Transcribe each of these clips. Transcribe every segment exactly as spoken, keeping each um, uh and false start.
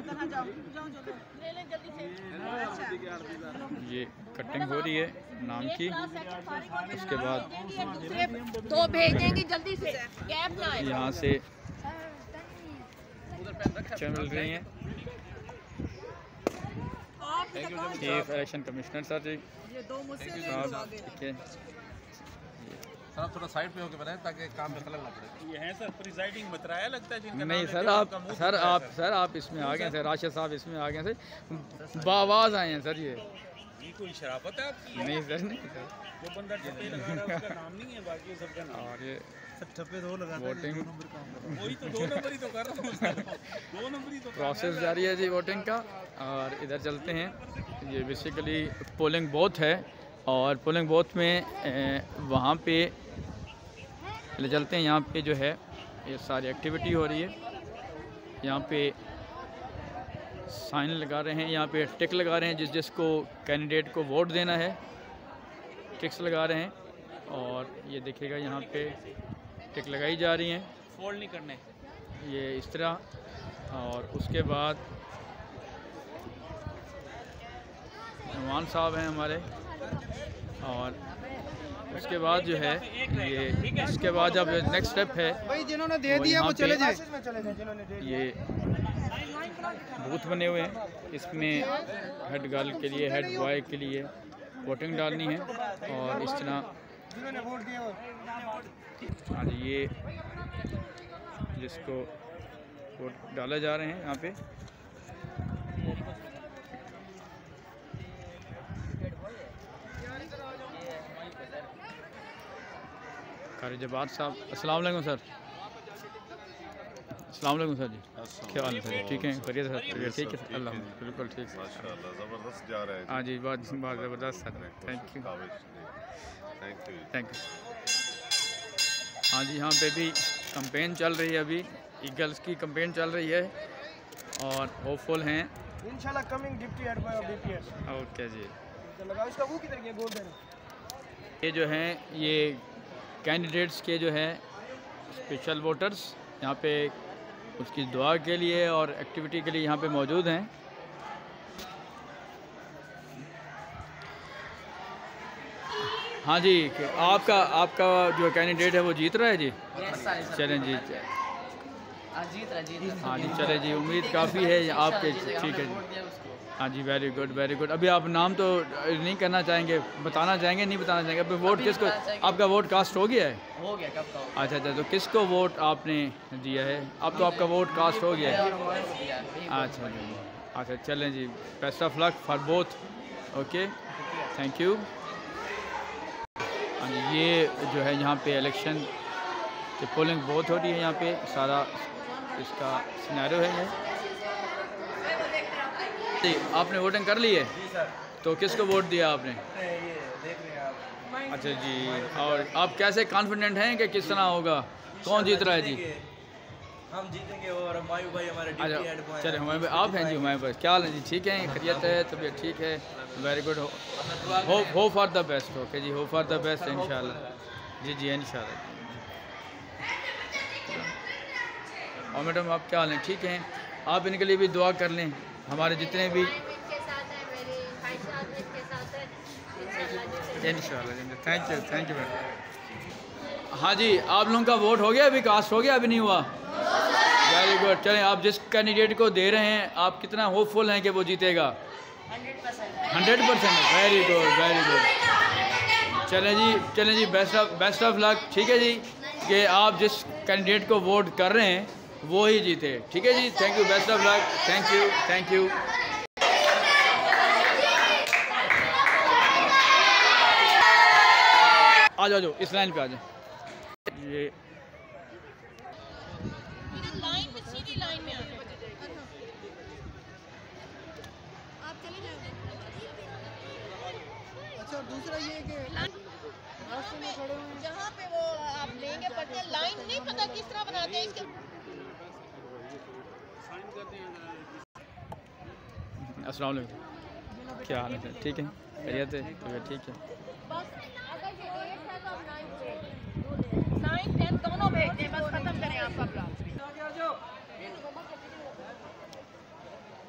ये कटिंग हो रही है नाम की, उसके बाद तो भेजेंगे जल्दी से, गैप ना आए। यहाँ से मिल रही हैं chief election commissioner sir ji साहब, ठीक है सर आप थोड़ा साइड पे होकर बनाएं ताकि काम में खलल ना पड़े। ये है सर प्रिजाइडिंग बतराया लगता है जिनका नहीं सर आप सर आप सर आप इसमें आ गए थे, राशिद साहब इसमें आ गए थे, बावाज आए हैं सर। ये ये कोई शराफत है आपकी? नहीं सर नहीं सर, जो बंदा ठप्पे लगा रहा है उसका नाम नहीं है, बाकी सबका नाम। और ये ठप्पे दो लगा वोटिंग वही तो दो नंबर ही तो कर रहा हूँ, दो नंबर ही तो प्रोसेस जारी है जी वोटिंग का। और इधर चलते हैं, ये बेसिकली पोलिंग बूथ है और पोलिंग बूथ में वहाँ पे ले चलते हैं। यहाँ पे जो है ये सारी एक्टिविटी हो रही है, यहाँ पे साइन लगा रहे हैं, यहाँ पे टिक लगा रहे हैं, जिस जिसको कैंडिडेट को वोट देना है टिक्स लगा रहे हैं। और ये देखिएगा यहाँ पे टिक लगाई जा रही हैं, फोल्ड नहीं करने ये इस तरह। और उसके बाद नुमान साहब हैं हमारे, और उसके बाद जो है ये इसके बाद जब नेक्स्ट स्टेप है भाई जिन्होंने दे दिया वो चले जाए। ये बूथ बने हुए हैं, इसमें हेड गर्ल के लिए, हेड बॉय के लिए वोटिंग डालनी है। और इस तरह जिन्होंने वोट दिया हाँ जी ये जिसको वोट डाले जा रहे हैं यहाँ पे। कारजबाद साहब अस्सलाम वालेकुम सर। अस्सलाम वालेकुम सर जी, क्या हाल है सर? ठीक है, बढ़िया सर, ठीक है अल्लाह बिल्कुल ठीक है, माशाल्लाह ज़बरदस्त जा रहा है। हाँ जी बहुत बहुत ज़बरदस्त sir, thank you thank you thank you. हाँ जी यहाँ पे भी कैंपेन चल रही है, अभी ईगल्स की कैंपेन चल रही है और होपफुल हैं इंशाल्लाह coming deputy head boy of BPS. Okay जी। लगा इसका वो किधर गया गोल देना। ये जो हैं ये कैंडिडेट्स के जो है स्पेशल वोटर्स यहाँ पे उसकी दुआ के लिए और एक्टिविटी के लिए यहाँ पे मौजूद हैं। हाँ जी आपका आपका जो कैंडिडेट है वो जीत रहा है जी? चलें जी हाँ जी चले जी, उम्मीद काफ़ी है आपके, ठीक है जी। हाँ जी वेरी गुड वेरी गुड। अभी आप नाम तो नहीं करना चाहेंगे, बताना चाहेंगे नहीं बताना चाहेंगे? अभी वोट किसको, आपका वोट कास्ट हो गया है? हो गया कब का? अच्छा अच्छा, तो किसको वोट आपने दिया है? अब तो आपका वोट कास्ट हो गया है। अच्छा जी अच्छा चलें जी, best of luck for both. Okay thank you. हाँ जी ये जो है यहाँ पे इलेक्शन की पोलिंग बहुत हो रही है, यहाँ पे सारा इसका सिनेरियो है ये। जी आपने वोटिंग कर ली है? तो किसको वोट दिया आपने? अच्छा जी, और आप कैसे कॉन्फिडेंट हैं कि किस तरह होगा, कौन जीत रहा है जी? हम जीतेंगे और हमायूं भाई हमारे डिप्टी हेड बॉय। चले हमारे भाई आप हैं जी, हमारे पास क्या हाल है जी? ठीक है, खैरियत है, तबीयत ठीक है? वेरी गुड, हो hope for the best. Okay जी, हो फॉर द बेस्ट इंशाल्लाह जी जी इंशाल्लाह। और मैडम आप क्या हाल हैं? ठीक हैं? आप इनके लिए भी दुआ कर लें, हमारे जितने भी इंशाल्लाह। Thank you thank you madam. हाँ जी आप लोगों का वोट हो गया, अभी कास्ट हो गया, अभी नहीं हुआ? Very good. चलें आप जिस कैंडिडेट को दे रहे हैं आप कितना होपफुल हैं कि वो जीतेगा? Hundred percent. Very good very good. चलें जी चलें जी, best of best of luck. ठीक है जी, कि आप जिस कैंडिडेट को वोट कर रहे हैं वो ही जीते। ठीक है जी, thank you, best of luck, thank you thank you. आ जाओ, इस लाइन पे आ जाओ। ये लाइन में, सीधी लाइन में आ जाओ। आप चले जाओ। अच्छा दूसरा ये कि रास्ते में खड़े हुए जहाँ पे वो आप लेंगे पड़ते लाइन नहीं पता किस तरह बनाते हैं इसके। अस्सलाम वालेकुम, क्या हाल है? ठीक है, खैरियत है, तो ठीक है। नाइन टेन दोनों भेज दें, बस खत्म करें आपका प्लान।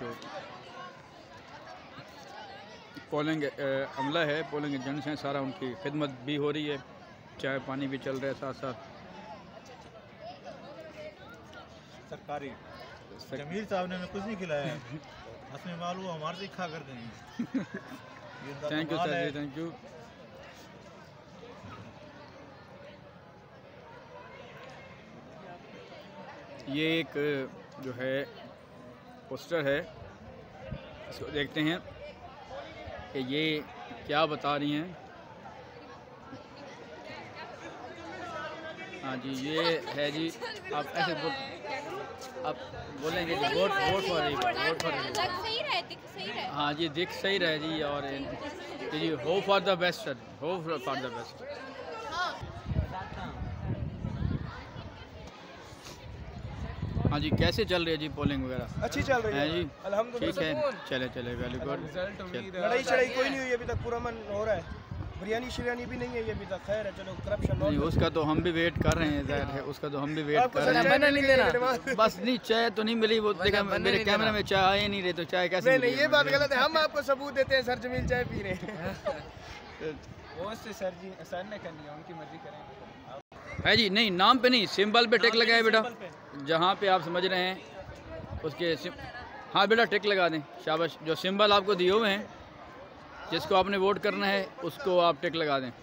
तो पोलिंग अमला है, पोलिंग एजेंट्स हैं, सारा उनकी खिदमत भी हो रही है, चाय पानी भी चल रहा है साथ साथ। सरकारी जमीर साहब ने हमें कुछ नहीं खिलाया है, हमें मालूम हमारे से खा कर देंगे। Thank you sir ji, thank you. ये एक जो है पोस्टर है, इसको देखते हैं कि ये क्या बता रही हैं। हाँ जी, ये है जी, आप ऐसे बोल आप बोलेंगे जी vote vote for vote for हाँ जी, दिख सही रहे जी। और जी hope for the best sir, hope for the best. हाँ जी, कैसे चल रही है जी पोलिंग वगैरह? अच्छी चल रही है जी, अल्हम्दुलिल्लाह। ठीक है, चले चले वेरी गुड। लड़ाई चढ़ाई कोई नहीं हुई अभी तक, पूरा मन हो रहा है। बिरयानी शिरयानी भी नहीं है ये अभी तक, खैर है, चलो करप्शन नहीं, उसका तो हम भी वेट कर रहे हैं, जाहिर है उसका तो हम भी वेट कर रहे हैं। नहीं देना बस नहीं, चाय तो नहीं मिली, वो देखा मेरे कैमरे में चाय आई नहीं रही, तो चाय कैसे? नहीं नहीं, ये बात गलत है, हम आपको सबूत देते हैं सर, जमील चाय पी रहे हैं। वो से सर जी सर ने करनी है, उनकी मर्जी करें है जी। नहीं, नाम पे नहीं, सिंबल पे टिक लगाए बेटा, जहाँ पे आप समझ रहे हैं उसके सिम... हाँ बेटा टिक लगा दें, शाबाश। जो सिंबल आपको दिए हुए हैं, जिसको आपने वोट करना है उसको आप टिक लगा दें।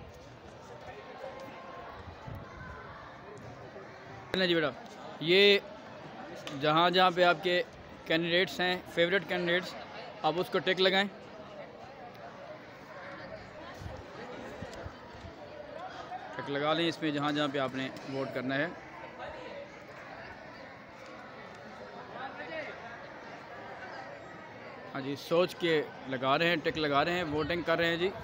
जी बेटा, ये जहाँ जहाँ पे आपके कैंडिडेट्स हैं, फेवरेट कैंडिडेट्स, आप उसको टिक लगाएं। टिक लगा लें इसमें जहाँ जहाँ पे आपने वोट करना है। हाँ जी, सोच के लगा रहे हैं, टिक लगा रहे हैं, वोटिंग कर रहे हैं जी।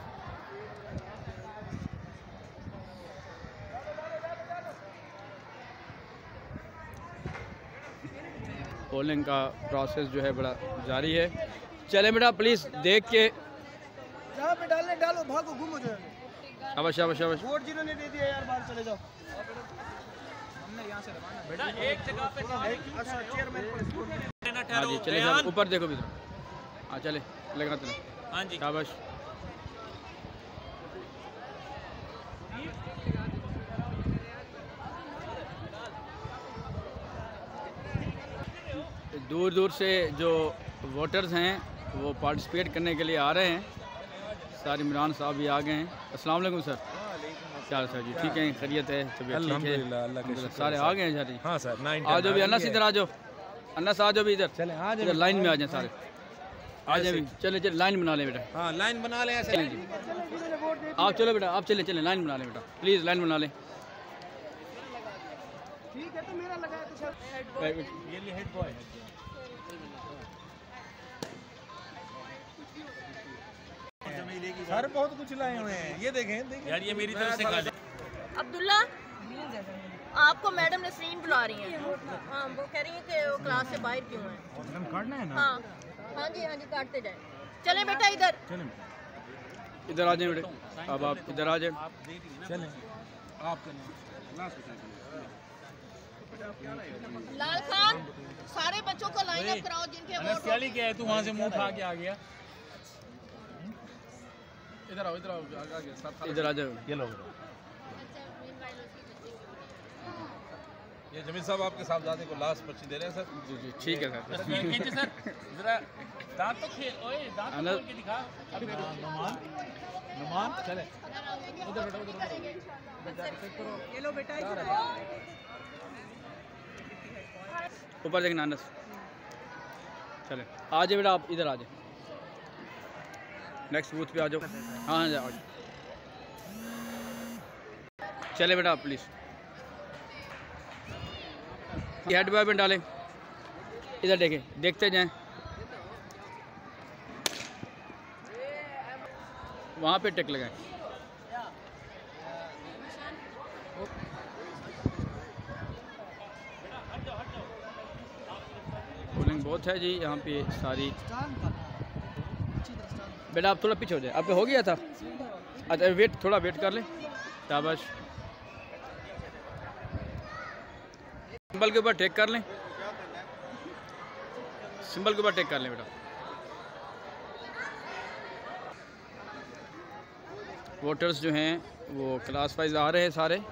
पोलिंग का प्रोसेस जो है बड़ा जारी है। चले बेटा प्लीज़ देख के जहाँ पे डालने डालो, भागो घूमो जो है। शाबाश शाबाश शाबाश। वोट जिन्होंने दे दिया यार, बाहर चले जाओ। हमने यहाँ से बेटा एक जगह पे अच्छा चेयरमैन। हाँ जी, चले जाओ, ऊपर देखो भी। हाँ चले, लगा चले। हाँ जी, शाबाश। दूर दूर से जो वोटर्स हैं वो पार्टिसिपेट करने के लिए आ रहे हैं। सर इमरान साहब भी आ गए हैं। अस्सलाम वालेकुम सर। क्या सर जी, ठीक है, खैरियत है, तबीयत ठीक है? अल्लाह के शुक्र सारे आ गए हैं सर जी। हाँ सर, आ जाओ भी, अन्ना इधर आ जाओ, अन्ना आ जाओ भी इधर। चले आ इधर लाइन में आ जाए सारे, आ जाए भी। चले चले लाइन बना लें बेटा। हाँ, लाइन बना लें ऐसे। चलें जी, आप चलो बेटा, आप चले चले लाइन बना लें बेटा, प्लीज़ लाइन बना लें। ठीक है, तो मेरा लगा है तो सर ये लिए हेड बॉय। सर बहुत कुछ लाए हुए हैं, ये देखें देखें यार ये मेरी तरफ से खा जाए। अब्दुल्ला, आपको मैडम नसरीन बुला रही हैं। हाँ, वो कह रही हैं कि वो क्लास से बाहर क्यों हैं। काटना है ना? हाँ हाँ जी हाँ जी, काटते जाए। चलें बेटा इधर, इधर आ जाए बेटे, अब आप इधर आ जाए। चलें आप लाल खान सारे बच्चों को लाइन अप कराओ जिनके वोट हो। क्या है, तू वहाँ से मुंह उठा के आ गया। इधर आओ, इधर आओ, आगे आगे साथ इधर आ जाओ। ये लो। ये जमील साहब आपके साहबजादे को लास्ट पर्ची दे रहे हैं सर। जी जी ठीक है सर। खींचे सर, जरा दांत तो खेल, ओए दांत तो खोल के दिखा। नुमान नुमान चले उधर बेटा, उधर ये लो बेटा, ऊपर देखना अनस। चले आ जाए बेटा, आप इधर आ जाए, नेक्स्ट बूथ पे आ जाओ। हाँ जाओ, चले बेटा प्लीज़। हेड बॉय में डालें, इधर देखें, देखते जाएं। वहाँ पे टिक लगाएं। पोलिंग बहुत है जी यहाँ पे सारी। बेटा आप थोड़ा पीछे हो जाए, आपका हो गया था। अच्छा वेट, थोड़ा वेट कर ले, शाबाश। सिंबल के ऊपर टेक कर लें, सिंबल के ऊपर टिक कर लें बेटा। वोटर्स जो हैं वो क्लास वाइज आ रहे हैं सारे।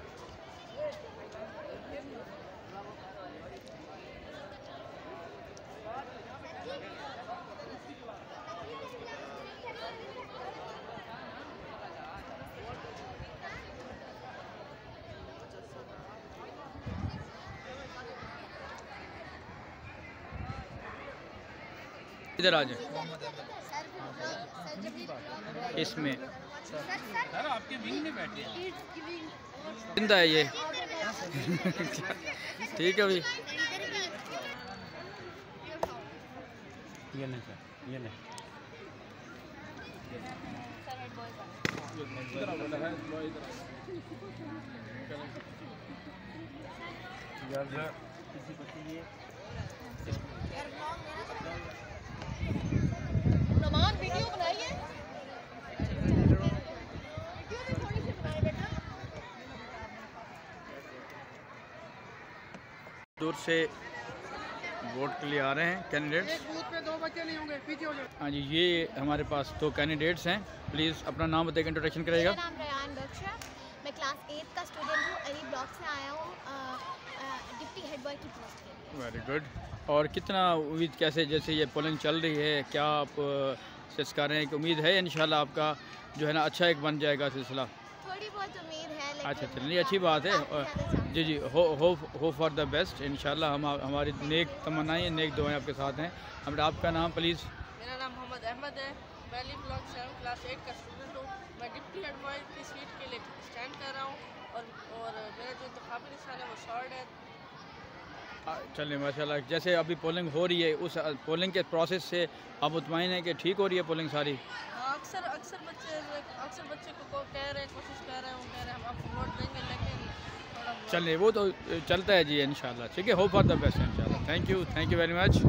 इधर आ जाए इसमें सर आपके विंग में बैठे हैं। जिंदा है ये ठीक है भाई। ये नहीं सर, ये नहीं। नमान वीडियो बनाइए, दूर से वोट के लिए आ रहे हैं कैंडिडेट्स। बूथ पे दो बच्चे नहीं होंगे, पीछे हो जाओ। हाँ जी, ये हमारे पास दो कैंडिडेट्स हैं। प्लीज़ अपना नाम बताइए, इंट्रोडक्शन करेगा। मेरा नाम रयान बख्श है, मैं क्लास एट का स्टूडेंट हूँ, अली ब्लॉक से आया हूँ डिप्टी हेड बॉय की पोस्ट के लिए। Very good. और कितना उम्मीद, कैसे जैसे ये पोलिंग चल रही है, क्या आप सेस कर रहे हैं कि उम्मीद है इंशाल्लाह आपका जो है ना अच्छा एक बन जाएगा सिलसिला? थोड़ी बहुत उम्मीद है, लेकिन अच्छा चलिए, अच्छी बात है। जी जी, हो हो हो फॉर द बेस्ट इंशाल्लाह। हम हमारी नेक तमन्नाएं, नेक दुआएं आपके साथ हैं। हम आपका नाम प्लीज़? मेरा नाम मोहम्मद अहमद है, मैं Ali block seven class eight का स्टूडेंट हूँ। मैं डिप्टी हेड बॉय की सीट के लिए स्टैंड कर रहा हूँ और और मेरा जो इंतखाबी निशान है वो शॉर्ट है। चलिए माशाल्लाह। जैसे अभी पोलिंग हो रही है, उस पोलिंग के प्रोसेस से आप मुतमईन हैं कि ठीक हो रही है पोलिंग सारी? हाँ, अक्सर अक्सर बच्चे अक्सर बच्चे को कह रहे हैं, कोशिश कर रहे हैं, वो कह रहे हैं हम आपको वोट देंगे, लेकिन थोड़ा चलिए वो तो चलता है जी इंशाल्लाह। ठीक है, होप फॉर द बेस्ट इंशाल्लाह। Thank you, thank you very much.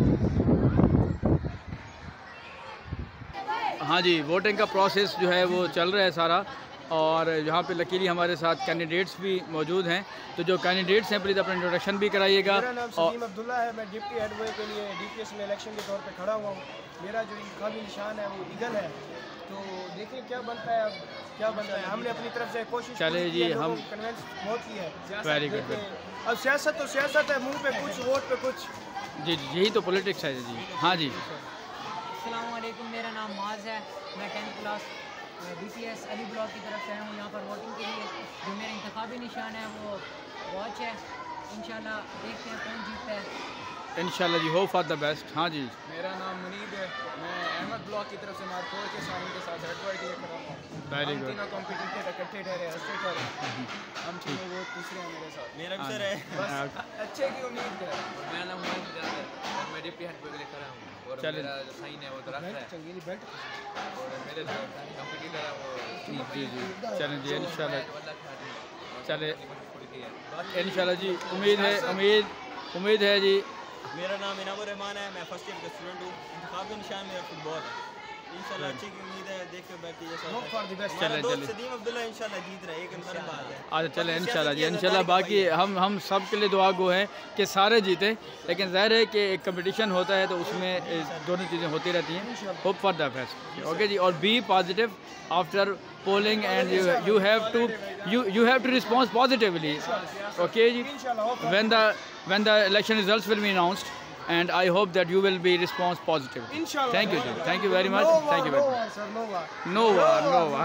हाँ जी, वोटिंग का प्रोसेस जो है वो चल रहा है सारा, और यहाँ पे लकीली हमारे साथ कैंडिडेट्स भी मौजूद हैं। तो जो कैंडिडेट्स हैं प्लीज़ अपना इंट्रोडक्शन भी कराइएगा। मेरा नाम सलीम अब्दुल्ला है, मैं डिप्टी हेड बॉय के लिए डीपीएस में इलेक्शन के तौर पे खड़ा हुआ हूँ। मेरा जो इंतखाबी निशान है वो ईगल है, तो देखिए क्या बनता है, अब क्या बनता है। हमने अपनी तरफ से कोशिश चले जी, हम कन्वेंस बहुत की है। Very good. अब सियासत तो सियासत है, मुंह पे कुछ वोट पे कुछ। जी जी, यही तो पॉलिटिक्स है जी। हाँ जी, अस्सलाम वालेकुम, मेरा नाम माज है, मैं tenth class DPS Ali block की तरफ से आया हूँ यहाँ पर वोटिंग के लिए। जो मेरा इंतखाबी निशान है वो वॉच है। इंशाल्लाह देखते हैं कौन जीतता है। इंशाल्लाह जी, होप फॉर द बेस्ट। हाँ जी, मेरा नाम मुनीब है, मैं अहमद ब्लॉक की तरफ से मारकोर के सामने के साथ हेड बॉय के लिए खड़ा हूँ। Very good. तीनों कॉम्पिटिटर इकट्ठे ठहरे, हंसते ठहरे, हम तीनों वो तीसरे हैं मेरे साथ। मेरा भी सर है। बस अच्छे की उम्मीद है। मेरा नाम मोहम्मद है और मैं डिप्टी हेड बॉय के लिए खड़ा हूँ, और चलिए। मेरा जो साइन है वो दरख्त है, चंगेली बेल्ट। और मेरे जो कॉम्पिटिटर है वो जी जी, चलें जी इंशाल्लाह। चले इंशाल्लाह जी, उम्मीद है उम्मीद उम्मीद है जी। मेरा नाम इनामुर रहमान है, मैं फर्स्ट ईयर का स्टूडेंट हूँ। इंतखाबी निशान मेरा फुटबॉल है। इंशाल्लाह अच्छी की उम्मीद है, देखते हैं बाकी जैसा होप फॉर द बेस्ट। चलें चलें। सदीम अब्दुल्ला इंशाल्लाह जीत रहा है, एक अंतर बात है। अच्छा चलें इंशाल्लाह जी, इंशाल्लाह। बाकी हम हम सब के लिए दुआ गो हैं कि सारे जीते, लेकिन ज़ाहिर है कि एक कंपटीशन होता है तो उसमें दोनों चीज़ें होती रहती हैं। Hope for the best. Okay जी, और be positive after polling and you you have to you you have to response positively. Okay जी, when the when the election results will be announced, and I hope that you will be response positive. Inshallah. Thank you, thank you very much. Thank you very much. Sir, no war. No war, no war.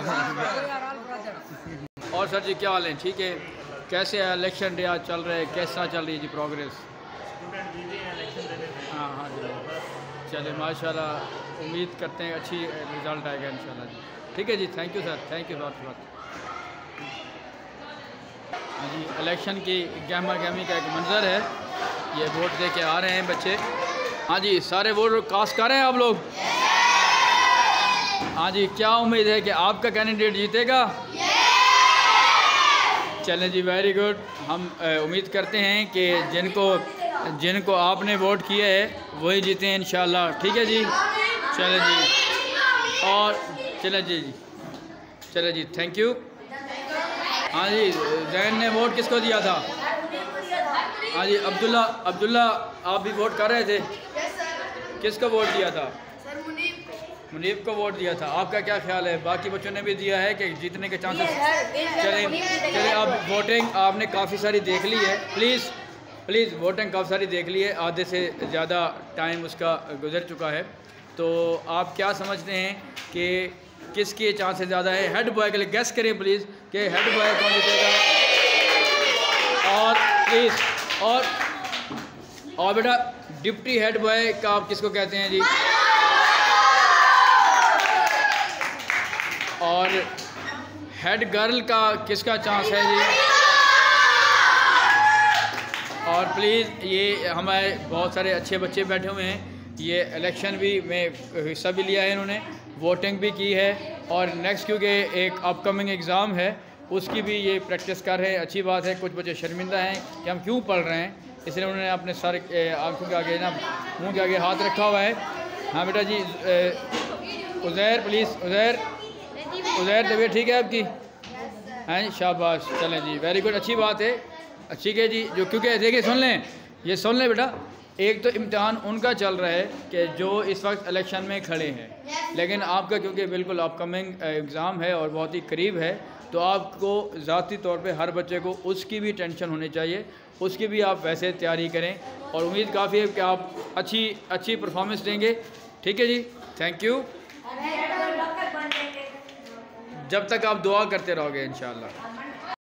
और sir ji क्या हाल है? ठीक है, कैसे election day आज चल रहा है, कैसा चल रही है जी प्रोग्रेस? हाँ हाँ जी, चले माशाल्लाह, उम्मीद करते हैं अच्छी रिजल्ट आएगा इंशाल्लाह जी। ठीक है जी, thank you sir, thank you बहुत बहुत। हाँ जी, इलेक्शन की गहमा गहमी का एक मंजर है, ये वोट दे के आ रहे हैं बच्चे। हाँ जी, सारे वोट कास्ट कर रहे हैं आप लोग? हाँ जी, क्या उम्मीद है कि आपका कैंडिडेट जीतेगा? चलें जी, वेरी गुड। हम उम्मीद करते हैं कि जिनको जिनको आपने वोट किया है वही जीते हैं इंशाल्लाह। ठीक है जी, चलें जी, और चलें जी जी चलें जी, थैंक यू। हाँ जी, जैन ने वोट किसको दिया था? हाँ जी, अब्दुल्ला अब्दुल्ला आप भी वोट कर रहे थे? किसको वोट दिया था? सर मुनीब मुनीब को वोट दिया था। आपका क्या ख्याल है? बाकी बच्चों ने भी दिया है कि जीतने के चांसेस? चलें चलें अब वोटिंग आपने काफ़ी सारी देख ली है। प्लीज़ प्लीज़ वोटिंग काफ़ी सारी देख ली है, आधे से ज़्यादा टाइम उसका गुजर चुका है। तो आप क्या समझते हैं कि किसके चांसेस ज़्यादा है? हेड बॉय के लिए गैस करें प्लीज़ कि हेड बॉय कौन जीतेगा। और प्लीज़ और और बेटा डिप्टी हेड बॉय का आप किसको कहते हैं जी? और हेड गर्ल का किसका चांस है जी? और प्लीज़ ये हमारे बहुत सारे अच्छे बच्चे बैठे हुए हैं, ये इलेक्शन भी में हिस्सा भी लिया है, इन्होंने वोटिंग भी की है और नेक्स्ट क्योंकि एक अपकमिंग एग्ज़ाम है उसकी भी ये प्रैक्टिस कर रहे हैं। अच्छी बात है। कुछ बच्चे शर्मिंदा हैं कि हम क्यों पढ़ रहे हैं, इसलिए उन्होंने अपने सर आंखों के आगे ना मुंह के आगे हाथ रखा हुआ है। हाँ बेटा जी उज़ैर प्लीज़ उज़ैर उज़ैर तबीयत ठीक है आपकी? हैं शाबाश, चलें जी वेरी गुड, अच्छी बात है। ठीक है जी। जो क्योंकि देखिए सुन लें ये सुन लें बेटा, एक तो इम्तिहान उनका चल रहा है कि जो इस वक्त इलेक्शन में खड़े हैं, लेकिन आपका क्योंकि बिल्कुल अपकमिंग एग्ज़ाम है और बहुत ही करीब है तो आपको ज़ाती तौर पे हर बच्चे को उसकी भी टेंशन होनी चाहिए, उसकी भी आप वैसे तैयारी करें और उम्मीद काफ़ी है कि आप अच्छी अच्छी परफॉर्मेंस देंगे। ठीक है जी, थैंक यू। जब तक आप दुआ करते रहोगे इंशाअल्लाह।